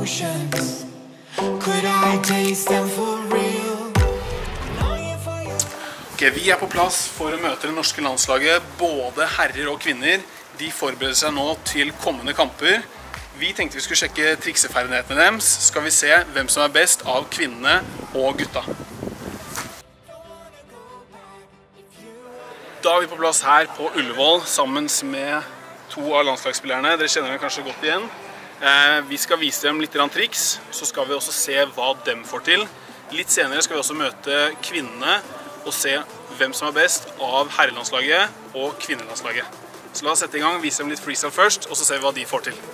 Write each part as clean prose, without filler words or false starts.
emotions. Could I taste them for real? Okay, vi på plass for å møte det norske landslaget, både herrer og kvinner. De forbereder seg nå til kommende kamper. Vi tenkte vi skulle sjekke trikseferdighetene deres. Skal vi se hvem som best av kvinnene og gutta. Da vi på plass her på Ullevål sammen med 2 av landslagsspillerne. Dere kjenner dem kanskje godt igjen. Vi skal vise dem litt triks, så skal vi også se hva de får til. Litt senere skal vi også møte kvinnene og se hvem som best av herrelandslaget og kvinnelandslaget. Så la oss sette i gang, vise dem litt freestyle først, og så ser vi hva de får til.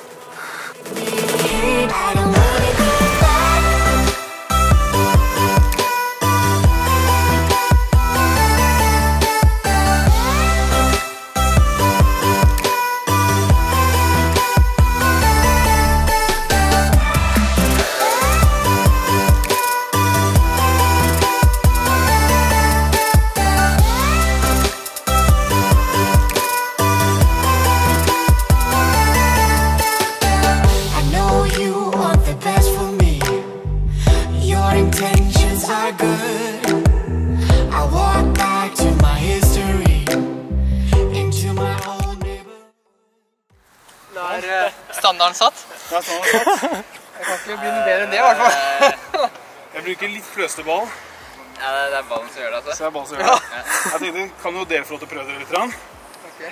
Standarden satt? Ja, standarden satt. Jeg kan ikke bli bedre enn det i hvert fall. Jeg bruker litt fløste ball. Ja, det ballen som gjør det, altså. Så det ballen som gjør det. Ja. Jeg tenkte, kan jo dere få lov til å prøve dere litt? Ok.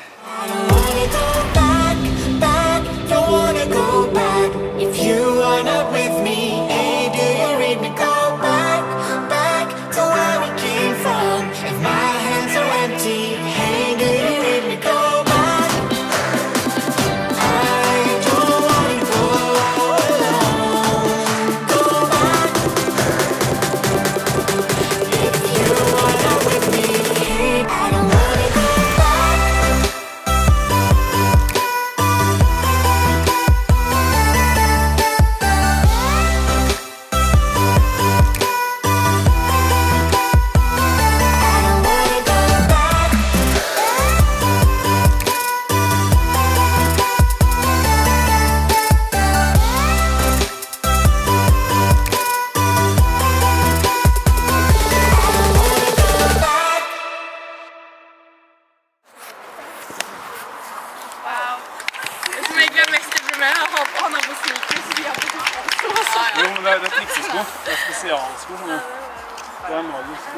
Han har på sneakers, vi har på fotballsko. Jo, men det er triksesko. Det er spesialsko. Det er magisk.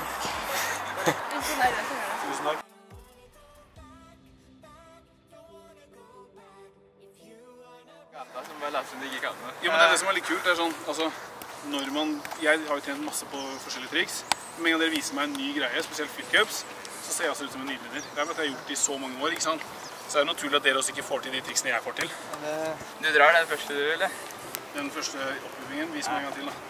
Tusen takk. Jo, men det er det som er litt kult. Det er sånn, altså, jeg har jo trent masse på forskjellige triks. Men en gang dere viser meg en ny greie, spesielt flip-cups, så ser jeg også ut som en nydelinder. Det er fordi jeg har gjort det i så mange år, ikke sant? Så er det naturlig at dere også ikke får til de triksene jeg får til. Du drar den første du vil, eller? Den første oppbyggingen, vis meg en gang til da.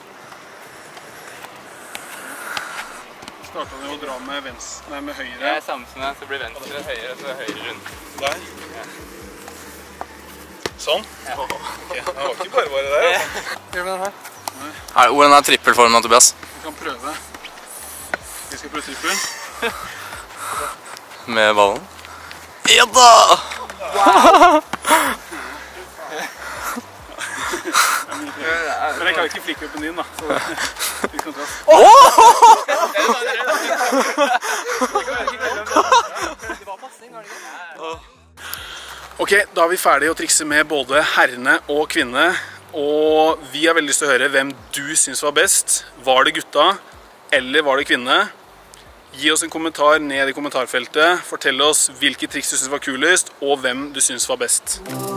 Startet du å dra med venstre, nei, med høyre. Ja, samme som det, så blir venstre høyre, og så høyre rundt. Der? Ja. Sånn? Ja. Okay. Det var ikke bare det der, altså. Gjør vi den her? Nei. Hvordan er trippelformen, Tobias? Vi kan prøve. Vi skal prøve trippel. Med ballen? Ja da! Wow! Men jeg kan ikke flikke opp din da, så det er litt kontrast. Ok, da er vi ferdige å trikse med både herrene og kvinnene, og vi har veldig lyst til å høre hvem du synes var best. Var det gutta, eller var det kvinnene? Gi oss en kommentar ned i kommentarfeltet. Fortell oss hvilke triks du synes var kulest, og hvem du synes var best.